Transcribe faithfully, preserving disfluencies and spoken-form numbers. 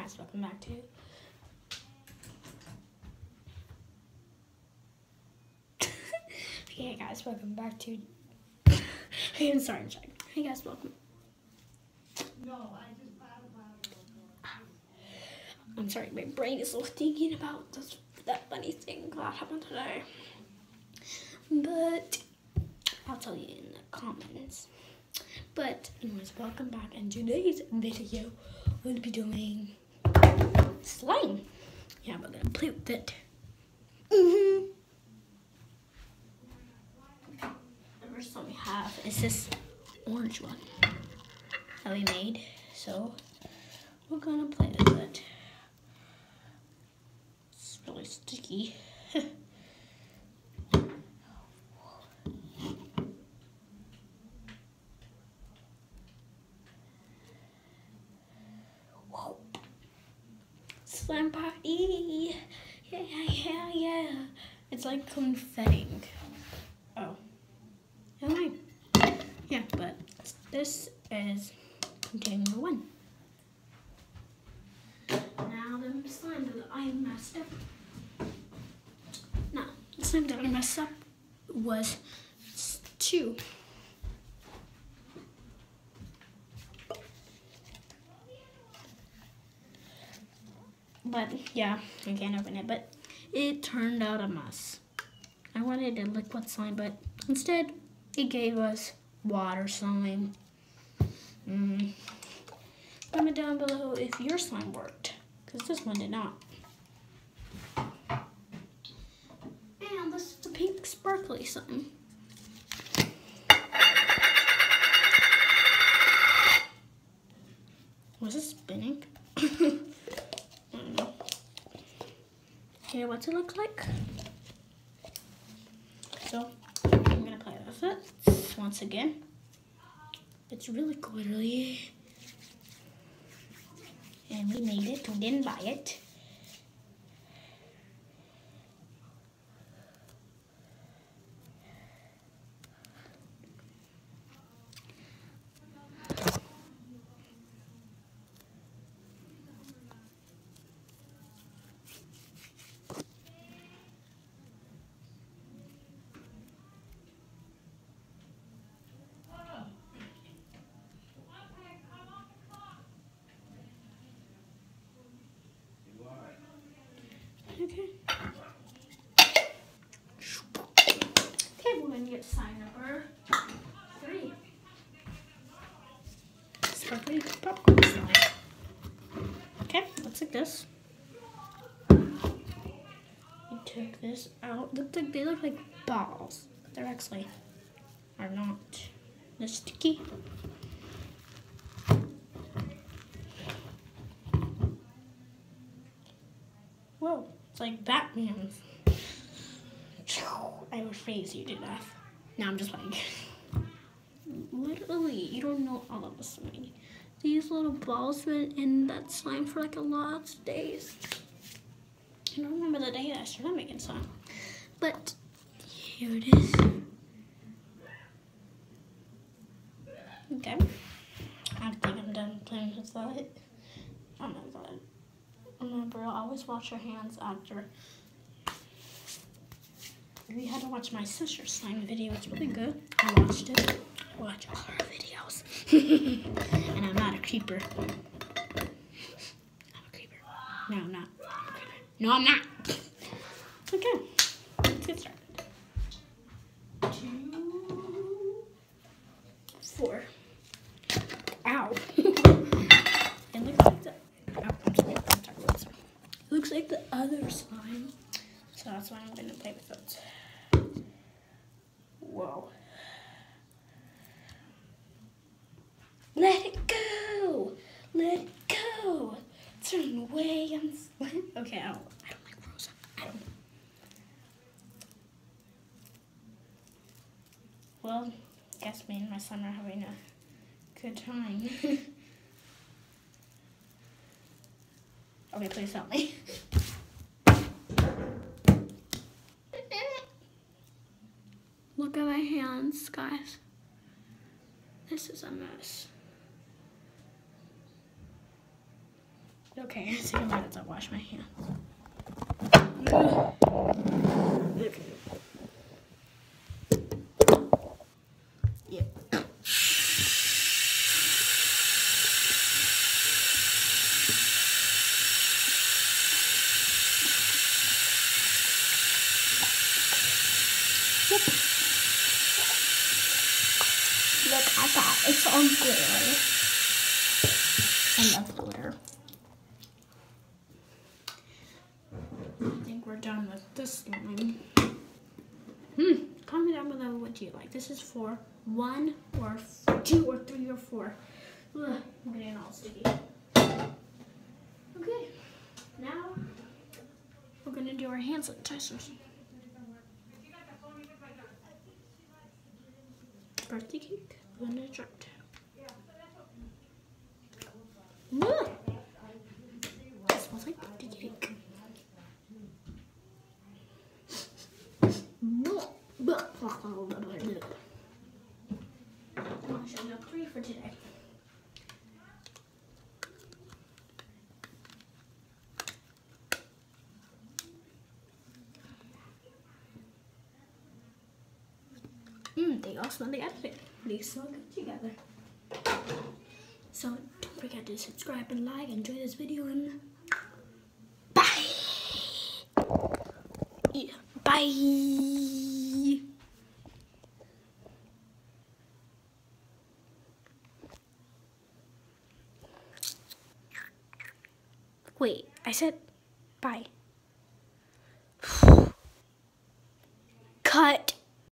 guys, welcome back to Hey guys, welcome back to Hey, I'm sorry, I'm sorry. Hey guys, welcome. No, I just I'm sorry, my brain is still thinking about this, that funny thing that happened today. But I'll tell you in the comments. But anyways, welcome back, and today's video we'll be doing slime. Yeah, we're gonna play with it. Mm-hmm. The first one we have is this orange one that we made. So we're gonna play with it. It's really sticky. Slime party! Yeah, yeah, yeah. It's like confetti. Oh. Am I? Yeah, but this is container one. Now the slime that I messed up. Now, the slime that I messed up was two. But yeah, I can't open it, but it turned out a mess. I wanted a liquid slime, but instead it gave us water slime. Mm. Comment down below if your slime worked, because this one did not. And this is the pink sparkly slime. Was it spinning? Okay, what's it look like? So I'm gonna play with it once again. It's really glittery, and we made it. We didn't buy it. Okay. Okay, we're gonna get sign number three. Sparkly popcorn slime. Okay, looks like this. We took this out. Looked like they look like balls, but they're actually are not. They're sticky. Whoa. It's like Batman. I would freeze you to death. No, I'm just like, literally, you don't know all of this. These little balls were in that slime for like a lot of days. I don't remember the day that I started making slime. But here it is. Okay. I think I'm done playing with that. Oh my god. Remember, always wash your hands after. We had to watch my sister's slime video. It's really good. I watched it. I watch all her videos. And I'm not a creeper. I'm a creeper. No, I'm not. I'm a creeper. No, I'm not. Okay. Let's get started. Two, four. Ow. It looks like the. Oh, I'm sorry. Looks like the other slime, so that's why I'm gonna play with it. Whoa. Let it go! Let it go! Turn away, I'm slime. Okay, I don't, I don't like Rosa. I don't. Well, I guess me and my son are having a good time. Okay, please help me. Look at my hands, guys. This is a mess. Okay, let's take a minute to wash my hands. Okay. Yep. Yep. Look at that. It's all glitter. I love glitter. I think we're done with this slime. Hmm. Comment down below what you like. This is for one or two or three or four. Ugh, I'm getting all sticky. Okay. Now we're gonna do our hand sanitizers. Birthday cake, Linda dropped. Look! It smells like birthday cake. I'll show you three for today. Mmm, they all smell together. They smell good together. So don't forget to subscribe and like, enjoy this video, and bye. Yeah, bye. Wait, I said bye.